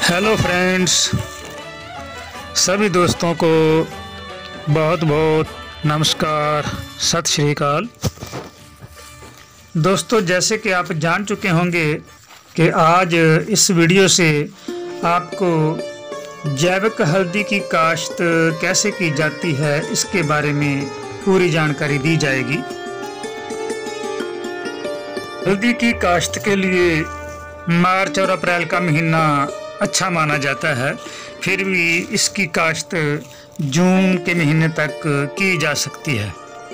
Hello friends, सभी दोस्तों को बहुत बहुत नमस्कार, सत श्री अकाल। दोस्तों, जैसे कि आप जान चुके होंगे कि आज इस वीडियो से आपको जैविक हल्दी की काश्त कैसे की जाती है इसके बारे में पूरी जानकारी दी जाएगी। हल्दी की काश्त के लिए मार्च और अप्रैल का महीना अच्छा माना जाता है, फिर भी इसकी काश्त जून के महीने तक की जा सकती है।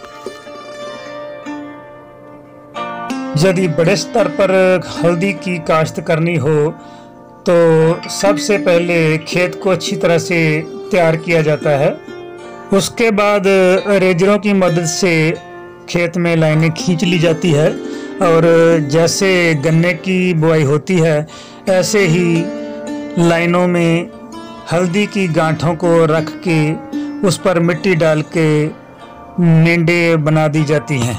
यदि बड़े स्तर पर हल्दी की काश्त करनी हो तो सबसे पहले खेत को अच्छी तरह से तैयार किया जाता है। उसके बाद रेजरों की मदद से खेत में लाइनें खींच ली जाती है और जैसे गन्ने की बुआई होती है ऐसे ही लाइनों में हल्दी की गांठों को रख के उस पर मिट्टी डाल के मेंडे बना दी जाती हैं।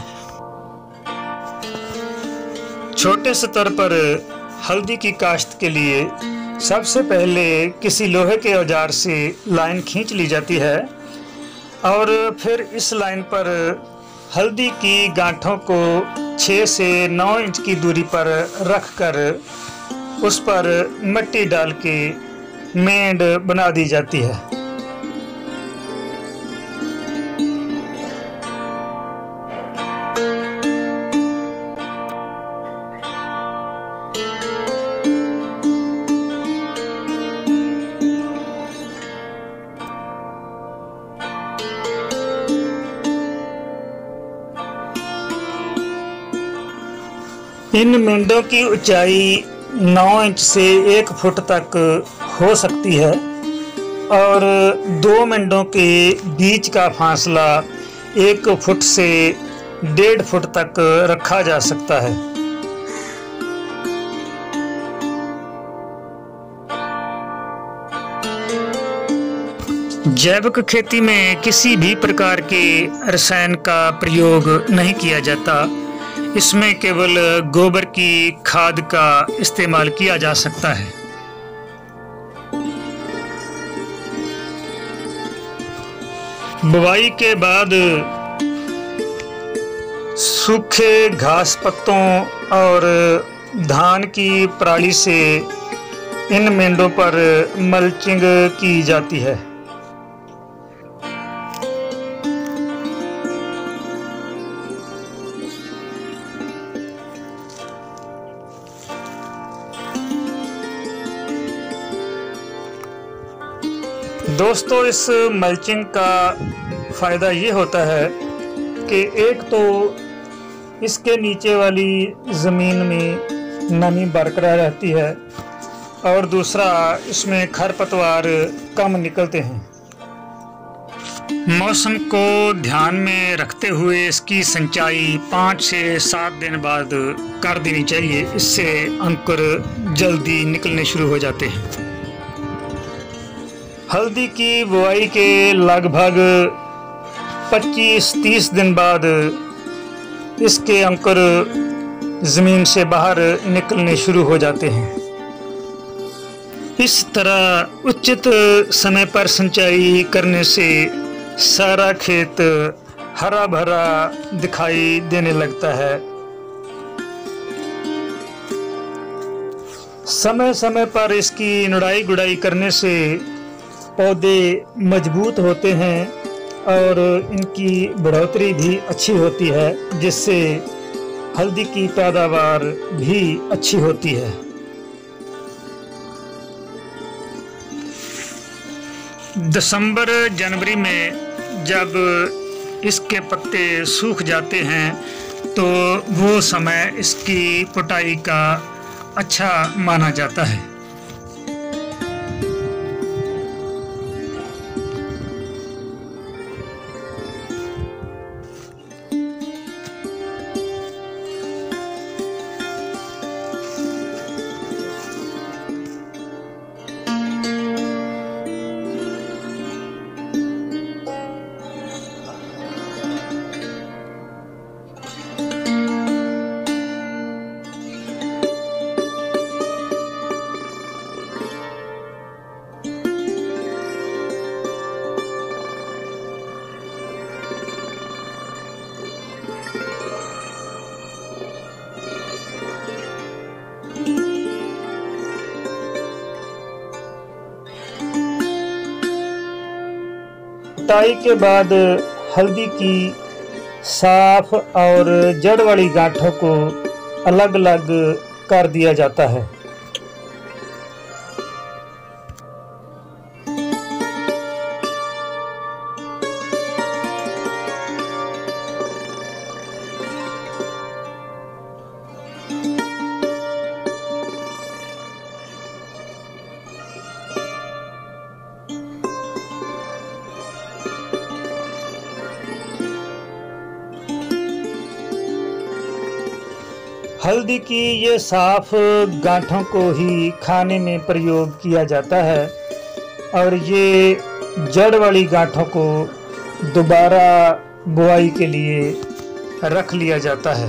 छोटे स्तर पर हल्दी की काश्त के लिए सबसे पहले किसी लोहे के औजार से लाइन खींच ली जाती है और फिर इस लाइन पर हल्दी की गांठों को 6 से 9 इंच की दूरी पर रखकर उस पर मिट्टी डाल के मेंड बना दी जाती है। इन मेंढों की ऊंचाई 9 इंच से 1 फुट तक हो सकती है और 2 मेंढों के बीच का फासला 1 फुट से 1.5 फुट तक रखा जा सकता है। जैविक खेती में किसी भी प्रकार के रसायन का प्रयोग नहीं किया जाता। इसमें केवल गोबर की खाद का इस्तेमाल किया जा सकता है। बुवाई के बाद सूखे घास पत्तों और धान की पराली से इन मेंढों पर मल्चिंग की जाती है। दोस्तों, इस मल्चिंग का फ़ायदा ये होता है कि एक तो इसके नीचे वाली ज़मीन में नमी बरकरार रहती है और दूसरा इसमें खरपतवार कम निकलते हैं। मौसम को ध्यान में रखते हुए इसकी सिंचाई 5 से 7 दिन बाद कर देनी चाहिए। इससे अंकुर जल्दी निकलने शुरू हो जाते हैं। हल्दी की बुआई के लगभग 25-30 दिन बाद इसके अंकुर ज़मीन से बाहर निकलने शुरू हो जाते हैं। इस तरह उचित समय पर सिंचाई करने से सारा खेत हरा भरा दिखाई देने लगता है। समय समय पर इसकी निराई गुड़ाई करने से पौधे मजबूत होते हैं और इनकी बढ़ोतरी भी अच्छी होती है, जिससे हल्दी की पैदावार भी अच्छी होती है। दिसंबर जनवरी में जब इसके पत्ते सूख जाते हैं तो वो समय इसकी पुटाई का अच्छा माना जाता है। कुटाई के बाद हल्दी की साफ और जड़ वाली गांठों को अलग अलग कर दिया जाता है। हल्दी की ये साफ गांठों को ही खाने में प्रयोग किया जाता है और ये जड़ वाली गांठों को दोबारा बुआई के लिए रख लिया जाता है।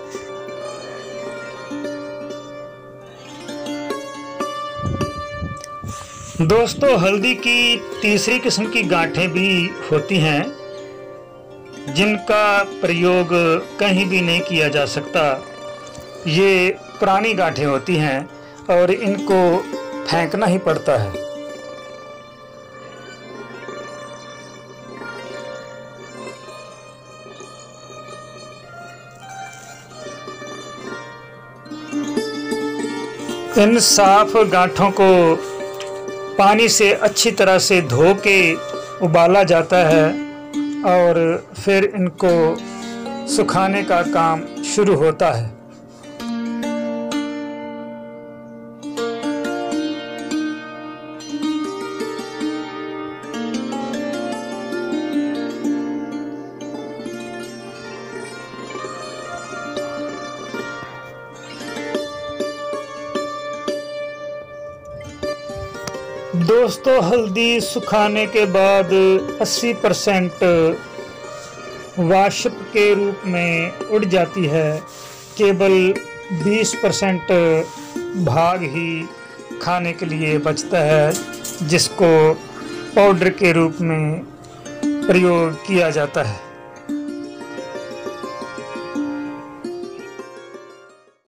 दोस्तों, हल्दी की तीसरी किस्म की गांठें भी होती हैं जिनका प्रयोग कहीं भी नहीं किया जा सकता। ये पुरानी गांठें होती हैं और इनको फेंकना ही पड़ता है। इन साफ गांठों को पानी से अच्छी तरह से धो के उबाला जाता है और फिर इनको सुखाने का काम शुरू होता है। दोस्तों, हल्दी सुखाने के बाद 80% वाष्प के रूप में उड़ जाती है। केवल 20% भाग ही खाने के लिए बचता है, जिसको पाउडर के रूप में प्रयोग किया जाता है।